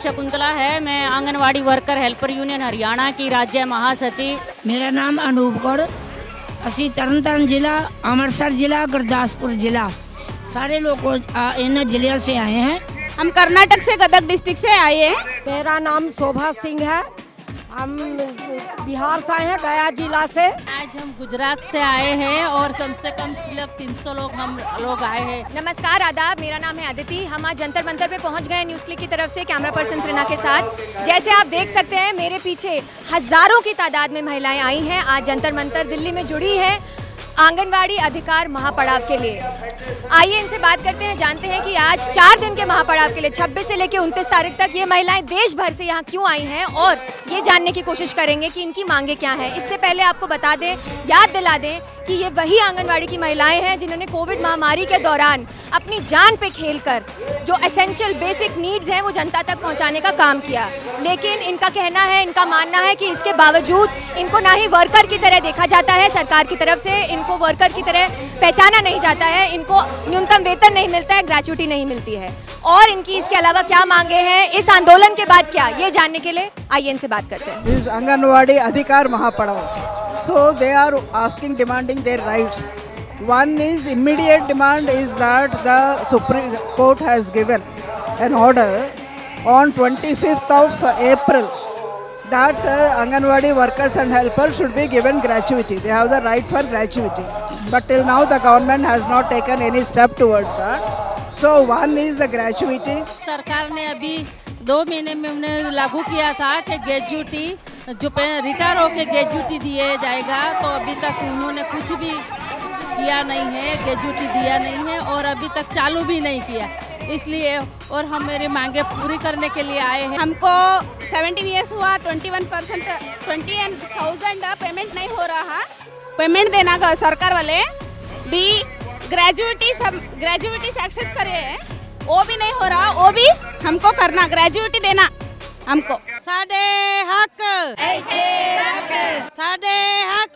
शकुंतला है। मैं anganwadi worker helper union Haryana की राज्य महासचिव। मेरा नाम अनूप कौर, असी तरनताਰਨ जिला, अमृतसर जिला, गुरदासपुर जिला, सारे लोग इन जिले से आए हैं। हम कर्नाटक से गदग डिस्ट्रिक्ट से आए हैं। मेरा नाम शोभा सिंह है, हम बिहार से आए हैं, गया जिला से। आज हम गुजरात से आए हैं और कम से कम 300 लोग हम लोग आए हैं। नमस्कार, आदाब, मेरा नाम है अदिति। हम आज जंतर मंतर पे पहुंच गए न्यूज़ क्लिक की तरफ से कैमरा पर्सन त्रिना के साथ। जैसे आप देख सकते हैं मेरे पीछे हजारों की तादाद में महिलाएं आई हैं। आज जंतर मंतर दिल्ली में जुड़ी है आंगनवाड़ी अधिकार महापड़ाव के लिए। आइए इनसे बात करते हैं, जानते हैं कि आज 4 दिन के महापड़ाव के लिए 26 से लेकर 29 तारीख तक ये महिलाएं देश भर से यहाँ क्यों आई हैं और ये जानने की कोशिश करेंगे कि इनकी मांगे क्या हैं। इससे पहले आपको बता दें, याद दिला दें कि ये वही आंगनवाड़ी की महिलाएं हैं जिन्होंने कोविड महामारी के दौरान अपनी जान पे खेलकर जो एसेंशियल बेसिक नीड्स हैं वो जनता तक पहुँचाने का काम किया। लेकिन इनका कहना है, इनका मानना है कि इसके बावजूद इनको ना ही वर्कर की तरह देखा जाता है सरकार की तरफ से, इनको वर्कर की तरह पहचाना नहीं जाता है, इनको न्यूनतम वेतन नहीं मिलता है, ग्रेच्युटी नहीं मिलती है। और इनकी इसके अलावा क्या मांगे हैं, इस आंदोलन के बाद क्या, ये जानने के लिए आइए इनसे बात करते हैं। This आंगनवाड़ी अधिकार महापड़ाव, so they are asking, demanding their rights. One is immediate demand is that the Supreme Court has given an order on 25th of April that Anganwadi workers and helpers should be given gratuity. They have the right for gratuity. But till now the government has not taken any step towards that. So one is the gratuity. सरकार ने अभी 2 महीने में उन्हें लागू किया था कि ग्रेजुटी जो रिटायर होकर ग्रेजुटी दिए जाएगा, तो अभी तक उन्होंने कुछ भी किया नहीं है, ग्रेजुटी दिया नहीं है और अभी तक चालू भी नहीं किया। इसलिए और हम मेरी मांगे पूरी करने के लिए आए हैं। हमको 17 इयर्स हुआ, 21% 20,000 पेमेंट नहीं हो रहा। पेमेंट देना का सरकार वाले भी ग्रेजुटी सक्सेस करे, वो भी नहीं हो रहा, वो भी हमको करना, ग्रेजुटी देना हमको। साडे हक, साडे हक।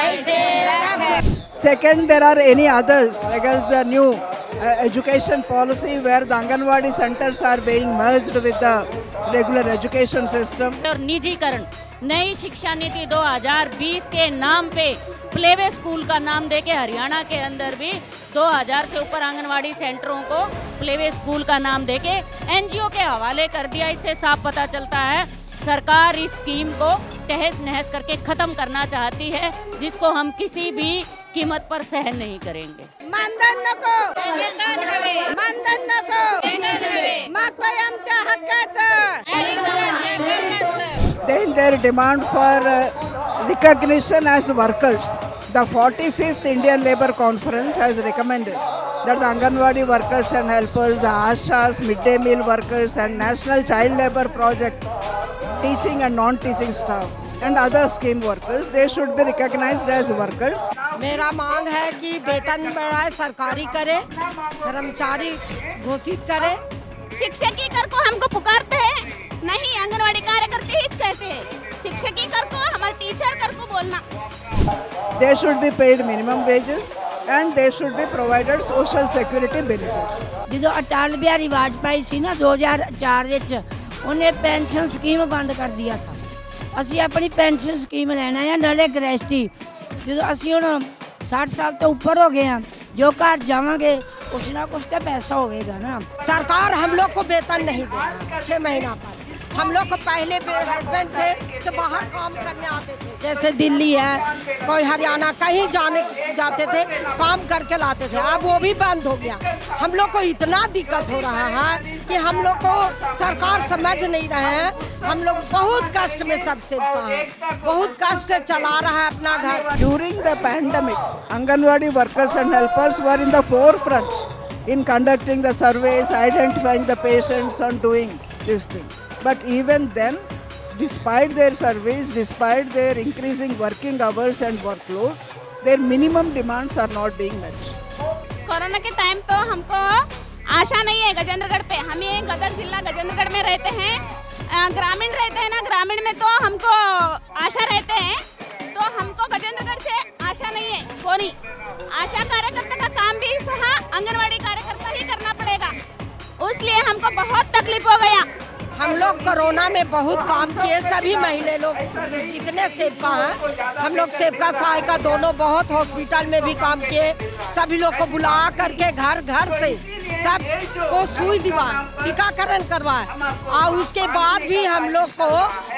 Second, there are any others against the new education policy where the Anganwadi centers are being merged with the regular education system. और निजीकरण, नई शिक्षा नीति 2020 के नाम पे प्लेवे स्कूल का नाम देके हरियाणा के अंदर भी 2000 से ऊपर आंगनवाड़ी सेंटरों को प्लेवे स्कूल का नाम देके एनजीओ के हवाले कर दिया। इससे साफ पता चलता है सरकार इस स्कीम को तहस नहस करके खत्म करना चाहती है, जिसको हम किसी भी कीमत पर सहन नहीं करेंगे। मानधन नको, मानधन नको, मागतोय आमच्या हक्काचं। Then their demand for recognition as workers. The 45th Indian Labour Conference has recommended that the Anganwadi workers and helpers, the ASHAs, midday meal workers and National Child Labour Project, teaching and non-teaching staff and other scheme workers, they should be recognized as workers. मेरा मांग है कि वेतन बढ़ाए, सरकारी करे, कर्मचारी घोषित करे। शिक्षकी कर को हमको पुकारते हैं, नहीं आंगनवाड़ी कार्यकर्ता ही कहते हैं। शिक्षकी कर को, हमारे टीचर कर को बोलना। They should be paid minimum wages and they should be provided social security benefits. जो अटल बिहारी वाजपेयी सी ना 2004 ਵਿੱਚ ਉਹਨੇ ਪੈਨਸ਼ਨ ਸਕੀਮ ਬੰਦ ਕਰ ਦਿਆ था। ਅਸੀਂ ਆਪਣੀ ਪੈਨਸ਼ਨ ਸਕੀਮ ਲੈਣਾ ਹੈ, ਨਾਲੇ ਗ੍ਰੈਚੁਟੀ। ਜਦੋਂ ਅਸੀਂ ਹੁਣ 60 साल तो ऊपर हो गए हैं, जो घर जावांगे कुछ ना कुछ तो पैसा होगा ना। सरकार हम लोग को वेतन नहीं देगा 6 महीना पर। हम लोग को पहले हस्बैंड थे से बाहर काम करने आते थे, जैसे दिल्ली है, कोई हरियाणा, कहीं जाते थे, काम करके लाते थे। अब वो भी बंद हो गया। हम लोग को इतना दिक्कत हो रहा है कि हम लोग को सरकार समझ नहीं रहे हैं। हम लोग बहुत कष्ट में सबसे बहुत कष्ट से चला रहा है अपना घर। During the pandemic, Anganwadi workers and helpers were in the forefront in conducting the surveys, identifying the patients and doing this thing. But even then, despite their surveys, despite their increasing working hours and workload, their minimum demands are not being met. Corona के time तो हमको आशा नहीं है गजेंद्रगढ़ पे। हम ये गदग जिला गजेंद्रगढ़ में रहते हैं, ग्रामीण रहते हैं ना, ग्रामीण में तो हमको आशा रहते हैं, तो हमको गजेंद्रगढ़ से आशा नहीं है। कोई आशा कार्यकर्ता का काम भी आंगनवाड़ी कार्यकर्ता ही करना पड़ेगा, इसलिए हमको बहुत तकलीफ हो गया। हम लोग कोरोना में बहुत काम किए, सभी महिला लोग जितने सेवका हैं, हम लोग सेवका सहायिका दोनों बहुत हॉस्पिटल में भी काम किए। सभी लोग को बुला करके घर घर से सब को सुई दिलवाए, टीकाकरण करवाए, और उसके बाद भी हम लोग को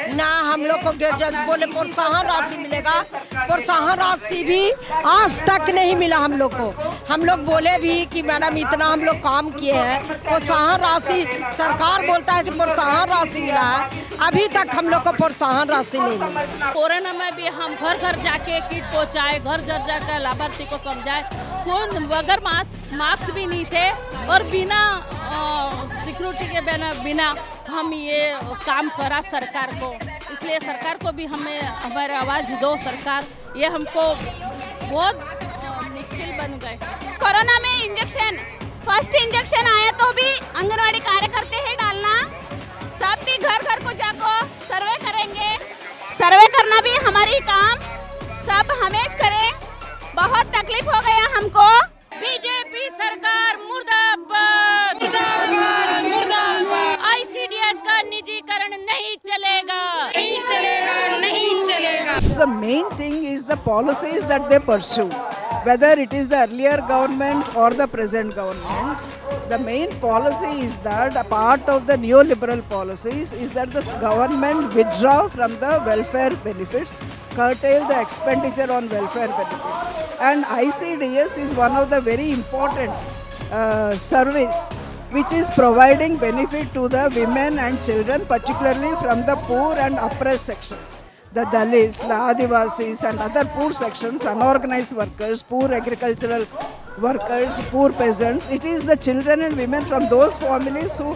बोले प्रोत्साहन राशि मिलेगा। प्रोत्साहन राशि भी आज तक नहीं मिला हम लोग को। हम लोग बोले भी कि मैडम इतना हम लोग काम किए हैं, प्रोत्साहन राशि सरकार बोलता है कि प्रोत्साहन राशि मिला है, अभी तक हम लोग को प्रोत्साहन राशि नहीं मिला। कोरोना में भी हम घर घर जाके किट पहुँचाए, घर घर जाकर लाभार्थी को समझाए। कौन बगैर मास्क भी नहीं थे और बिना सिक्योरिटी के बिना हम ये काम करा सरकार को। इसलिए सरकार को भी हमें हमारे आवाज़ दो सरकार, ये हमको बहुत मुश्किल बन गए। कोरोना में इंजेक्शन, फर्स्ट इंजेक्शन आया तो भी आंगनवाड़ी कार्यकर्ते हैं डालना, सब भी घर घर को जाको सर्वे करेंगे। सर्वे करना भी हमारी काम, सब हमेश करें। बहुत तकलीफ हो गया हमको। बीजेपी सरकार मुर्दाबाद, मुर्दाबाद, मुर्दाबाद। ICDS का निजीकरण नहीं चलेगा, नहीं चलेगा, नहीं चलेगा। The main thing is the policies that they pursue, whether it is the earlier government or the present government. The main policy is that a part of the neoliberal policies is that the government withdraw from the welfare benefits, curtail the expenditure on welfare benefits, and ICDS is one of the very important service which is providing benefit to the women and children, particularly from the poor and oppressed sections. The Dalits, the Adivasis and other poor sections, unorganized workers, poor agricultural workers, poor peasants. It is the children and women from those families who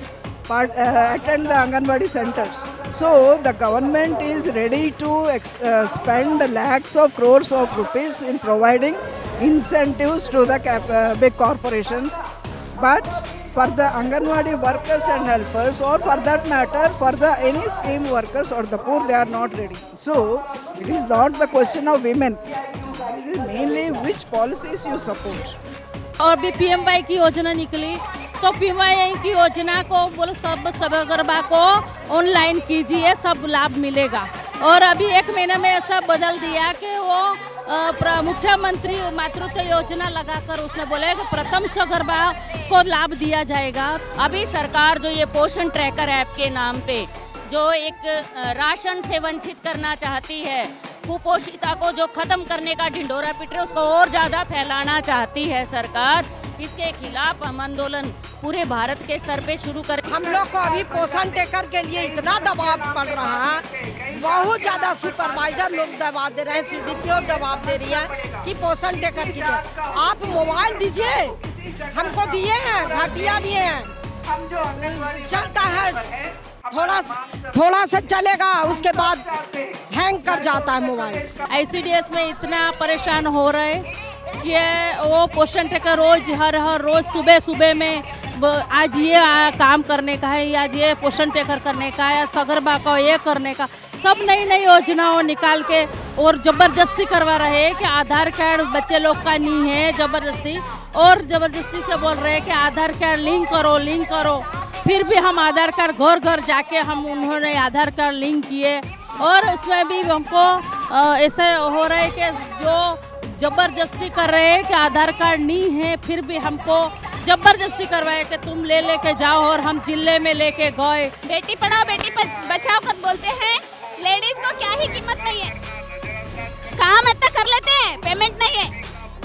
attend the Anganwadi centers. So the government is ready to spend lakhs of crores of rupees in providing incentives to the big corporations. But for the Anganwadi workers and helpers, or for that matter for the any scheme workers or the poor, they are not ready. So it is not the question of women, it is mainly which policies you support. और भी PMY की योजना निकली तो PMY की योजना को बोलो सब सगर्भा को ऑनलाइन कीजिए, सब लाभ मिलेगा। और अभी 1 महीने में ऐसा बदल दिया कि वो मुख्यमंत्री मातृत्व योजना लगाकर उसने बोला कि प्रथम सगर्भा को लाभ दिया जाएगा। अभी सरकार जो ये पोषण ट्रैकर ऐप के नाम पे जो एक राशन से वंचित करना चाहती है, कुपोषिता को जो खत्म करने का ढिंढोरा पीट रहे, उसको और ज़्यादा फैलाना चाहती है सरकार। इसके खिलाफ हम आंदोलन पूरे भारत के स्तर पे शुरू कर। हम लोग को अभी पोषण टेकर के लिए इतना दबाव पड़ रहा है, बहुत ज़्यादा सुपरवाइजर लोग दबाव दे रहे हैं, CDPO दबाव दे रही है कि पोषण टेकर कीजिए। आप मोबाइल दीजिए, हमको दिए हैं, घटिया दिए हैं, चलता है थोड़ा सा चलेगा, उसके बाद हैंग कर जाता है मोबाइल। ICDS में इतना परेशान हो रहे कि वो पोषण टेकर रोज हर रोज सुबह में आज ये काम करने का है, आज ये पोषण टेकर करने का है, सगर्भा का ये करने का, सब नई नई योजनाओं निकाल के और जबरदस्ती करवा रहे हैं कि आधार कार्ड बच्चे लोग का नहीं है, जबरदस्ती से बोल रहे हैं कि आधार कार्ड लिंक करो। फिर भी हम आधार कार्ड घर घर जाके उन्होंने आधार कार्ड लिंक किए और उसमें भी हमको ऐसा हो रहा है कि जो जबरदस्ती कर रहे हैं कि आधार कार्ड नहीं है, फिर भी हमको जबरदस्ती करवाए कि तुम लेके जाओ और हम जिले में लेके गए। बेटी पढ़ाओ बेटी बचाओ कर बोलते हैं, लेडीज को क्या ही कीमत नहीं है, काम इतना कर लेते हैं, पेमेंट नहीं है।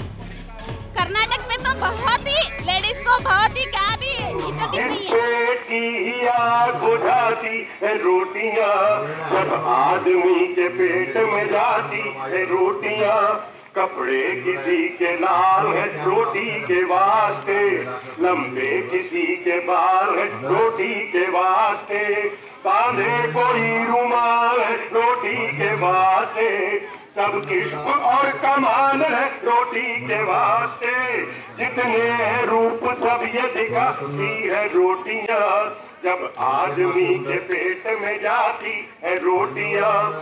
कर्नाटक में तो बहुत ही लेडीज को बहुत ही क्या भी इज्जत नहीं है। आग बुझाती है रोटियां, जब आदमी के पेट में जाती है रोटियां, कपड़े किसी के लाल है रोटी के वास्ते, लंबे किसी के बाल है रोटी के वास्ते, बांधे कोई रुमाल है रोटी के वास्ते, सब किस्म और कमाल है रोटी के वास्ते, जितने रूप सब ये दिखाती है रोटियां, जब आदमी के पेट में जाती है रोटियां।